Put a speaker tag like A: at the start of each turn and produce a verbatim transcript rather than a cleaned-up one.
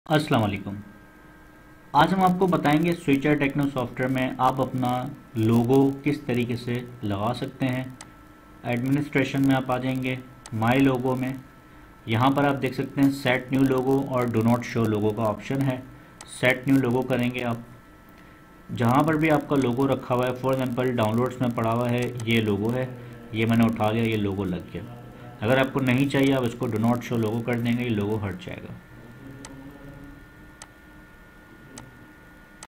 A: अस्सलाम वालेकुम। आज हम आपको बताएंगे स्विचर टेक्नो सॉफ्टवेयर में आप अपना लोगो किस तरीके से लगा सकते हैं। एडमिनिस्ट्रेशन में आप आ जाएंगे, माय लोगो में। यहाँ पर आप देख सकते हैं सेट न्यू लोगो और डू नॉट शो लोगो का ऑप्शन है। सेट न्यू लोगो करेंगे आप। जहाँ पर भी आपका लोगो रखा हुआ है, फॉर एग्जांपल डाउनलोड्स में पड़ा हुआ है, ये लोगो है, ये मैंने उठा लिया, ये लोगो लग गया। अगर आपको नहीं चाहिए आप इसको डू नॉट शो लोगो कर देंगे, ये लोगो हट जाएगा।